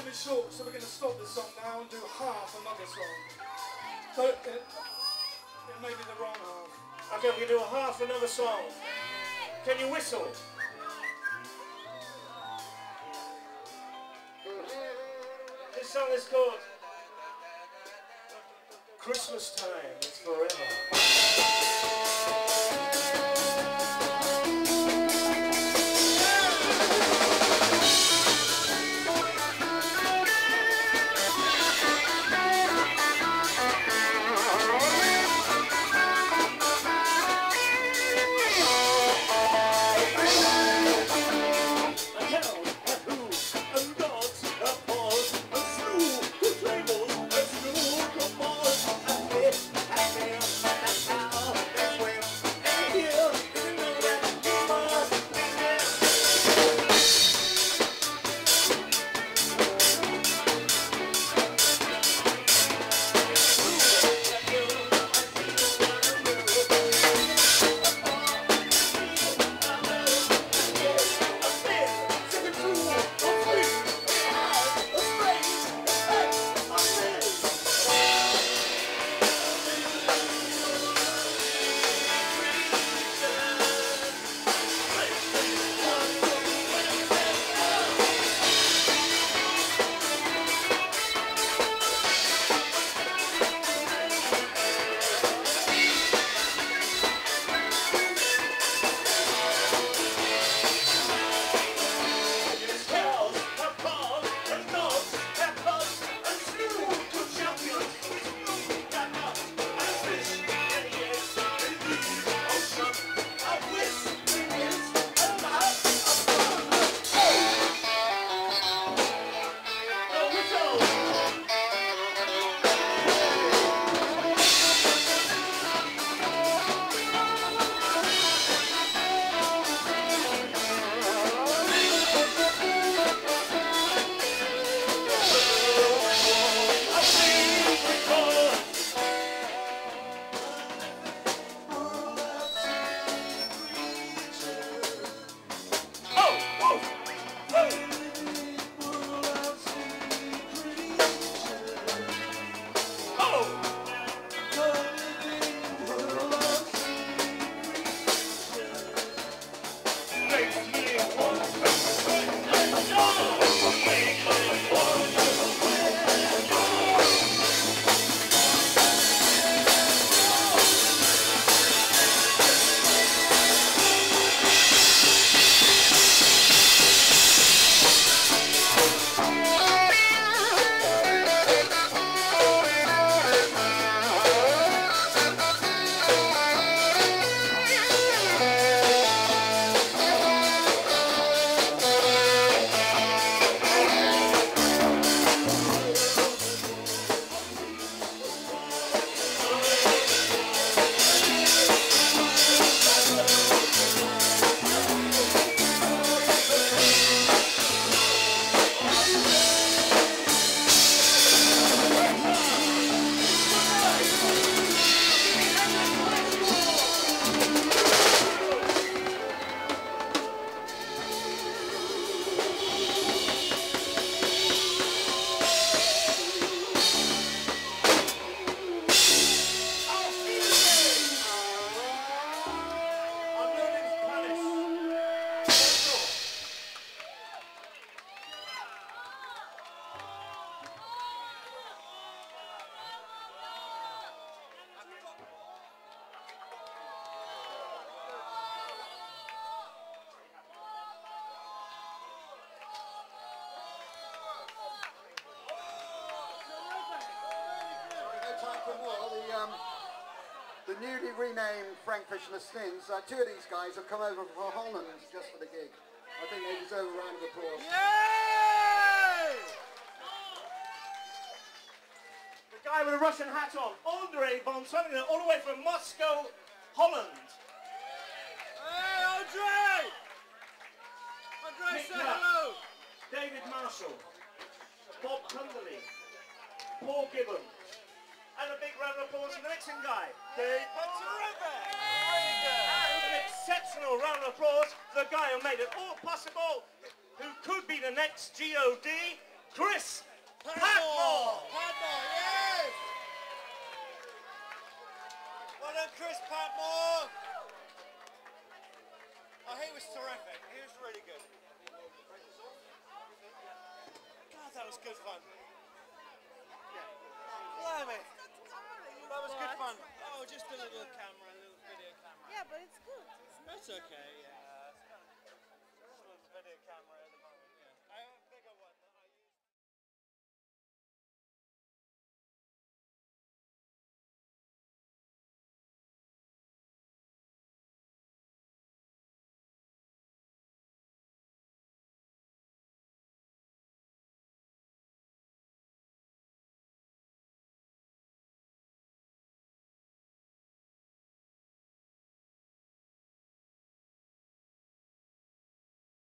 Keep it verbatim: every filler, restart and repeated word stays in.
bit short, so we're going to stop this song now and do half another song. So it, it may be the wrong half. Okay, we're going to do a half another song. Can you whistle? This song is called Christmas Time is Forever. The newly renamed Fish the SNINS, uh, two of these guys have come over from Holland just for the gig. I think they deserve a round of applause. Yay! The guy with a Russian hat on, Andre von Solingen, all the way from Moscow, Holland. Hey, Andre! Andre, Mick say hello! David Marshall, Bob Hundley, Paul Gibbon, and a big round of applause for the mixing guy, Dave. And an exceptional round of applause for the guy who made it all possible, who could be the next G O D, Chris Padmore! Padmore. Padmore, yes! Well done, Chris Padmore! Oh, he was terrific. He was really good. God, that was good fun. Blimey. That was good fun. Oh, just a little camera, a little video camera. Yeah, but it's good. That's okay, yeah.